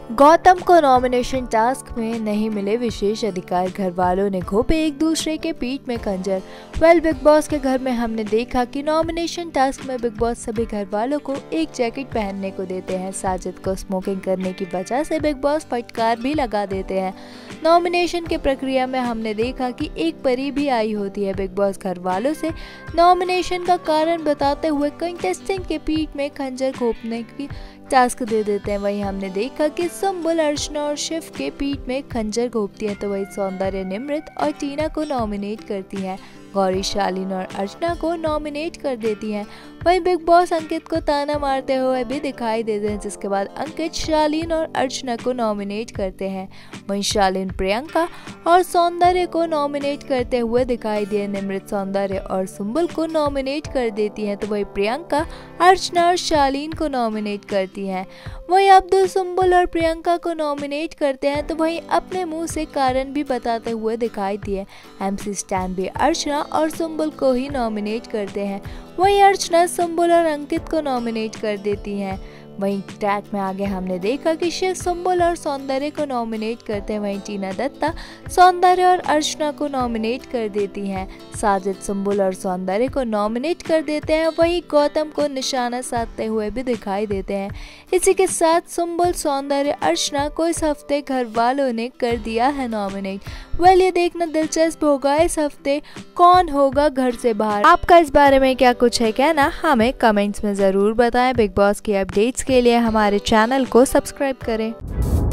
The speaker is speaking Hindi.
गौतम को नॉमिनेशन टास्क में नहीं मिले विशेष अधिकार, घर वालों ने घोंपे एक दूसरे के पीठ में खंजर। बिग बॉस के घर में हमने देखा कि नॉमिनेशन टास्क में बिग बॉस सभी घर वालों को एक जैकेट पहनने को देते हैं। साजिद को स्मोकिंग करने की वजह से बिग बॉस फटकार भी लगा देते हैं। नॉमिनेशन की प्रक्रिया में हमने देखा कि एक परी भी आई होती है। बिग बॉस घर वालों से नॉमिनेशन का कारण बताते हुए कंटेस्टेंट के पीठ में खंजर घोंपने की टास्क दे देते हैं। वहीं हमने देखा कि सुम्बुल, अर्चना और शिव के पीठ में खंजर घोंपती है, तो वही सौंदर्य निमृत और टीना को नॉमिनेट करती हैं। गौरी, शालीन और अर्चना को नॉमिनेट कर देती हैं। वहीं बिग बॉस अंकित को ताना मारते हुए भी दिखाई देते हैं, जिसके बाद अंकित शालीन और अर्चना को नॉमिनेट करते हैं। वहीं शालीन प्रियंका और सौंदर्य को नॉमिनेट करते हुए दिखाई दिए। निमृत, सौंदर्य और सुम्बुल को नॉमिनेट कर देती हैं, तो वही प्रियंका अर्चना और शालीन को नॉमिनेट करती हैं। वहीं अब्दुल सुम्बुल और प्रियंका को नॉमिनेट करते हैं, तो वहीं अपने मुंह से कारण भी बताते हुए दिखाई दिए। MC स्टैन भी अर्चना और सुम्बुल को ही नॉमिनेट करते हैं। वहीं अर्चना सुम्बुल और अंकित को नॉमिनेट कर देती हैं। वहीं ट्रैक में आगे हमने देखा कि शिव सुम्बुल और सौंदर्य को नॉमिनेट करते हैं। वहीं टीना दत्ता सौंदर्य और अर्चना को नॉमिनेट कर देती हैं। साजिद सुम्बुल और सौंदर्य को नॉमिनेट कर देते हैं। वहीं गौतम को निशाना साधते हुए भी दिखाई देते हैं। इसी के साथ सुम्बुल, सौंदर्य, अर्चना को इस हफ्ते घर वालों ने कर दिया है नॉमिनेट। ये देखना दिलचस्प होगा इस हफ्ते कौन होगा घर से बाहर। आपका इस बारे में क्या कुछ है कहना, हमें कमेंट्स में ज़रूर बताएं। बिग बॉस की अपडेट्स के लिए हमारे चैनल को सब्सक्राइब करें।